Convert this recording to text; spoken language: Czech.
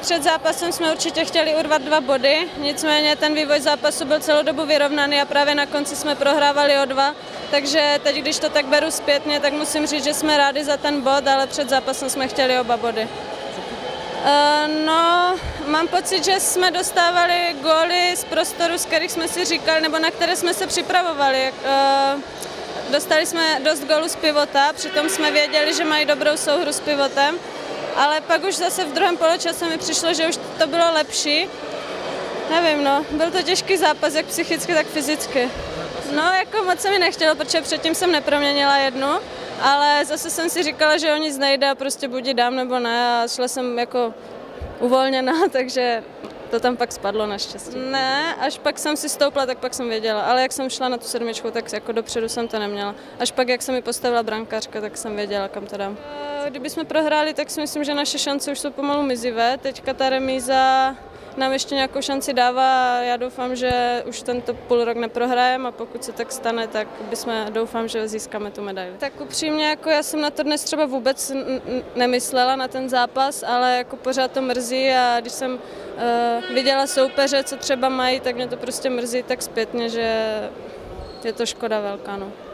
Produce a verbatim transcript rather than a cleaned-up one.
Před zápasem jsme určitě chtěli urvat dva body, nicméně ten vývoj zápasu byl celou dobu vyrovnaný a právě na konci jsme prohrávali o dva, takže teď, když to tak beru zpětně, tak musím říct, že jsme rádi za ten bod, ale před zápasem jsme chtěli oba body. Uh, no, mám pocit, že jsme dostávali góly z prostoru, z kterých jsme si říkali, nebo na které jsme se připravovali. Uh, dostali jsme dost gólů z pivota, přitom jsme věděli, že mají dobrou souhru s pivotem, ale pak už zase v druhém poločase mi přišlo, že už to bylo lepší. Nevím, no, byl to těžký zápas, jak psychicky, tak fyzicky. No, jako moc se mi nechtělo, protože předtím jsem neproměnila jednu, ale zase jsem si říkala, že o nic nejde a prostě buď ji dám nebo ne a šla jsem jako uvolněná, takže to tam pak spadlo naštěstí. Ne, až pak jsem si stoupla, tak pak jsem věděla, ale jak jsem šla na tu sedmičku, tak jako dopředu jsem to neměla. Až pak, jak se mi postavila brankářka, tak jsem věděla, kam to dám. Kdybychom prohráli, tak si myslím, že naše šance už jsou pomalu mizivé. Teďka ta remíza nám ještě nějakou šanci dává a já doufám, že už tento půl rok neprohrajeme a pokud se tak stane, tak bychom, doufám, že získáme tu medaili. Tak upřímně, jako já jsem na to dnes třeba vůbec nemyslela na ten zápas, ale jako pořád to mrzí a když jsem uh, viděla soupeře, co třeba mají, tak mě to prostě mrzí tak zpětně, že je to škoda velká. No.